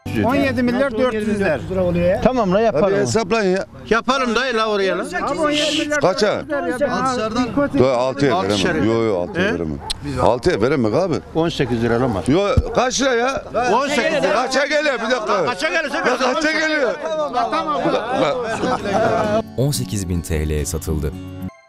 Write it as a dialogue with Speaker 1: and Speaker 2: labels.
Speaker 1: 17 milyar 400 lira.
Speaker 2: Tamam la yapalım.
Speaker 3: Hadi hesaplayın ya.
Speaker 2: Yapalım dayı la oraya la.
Speaker 1: Abi 17 milyar
Speaker 3: Kaça?
Speaker 1: 400 lira.
Speaker 3: Dur 6'ya
Speaker 2: Altışar.
Speaker 3: veremem. Yo 6'ya veremem. 6'ya veremem abi.
Speaker 2: 18 lira olmaz.
Speaker 3: Yo kaç lira ya?
Speaker 2: 18 lira.
Speaker 3: Kaça geliyor bir dakika?
Speaker 2: Kaça gelirse
Speaker 3: Ya kaça geliyor?
Speaker 4: 18.000 TL'ye satıldı.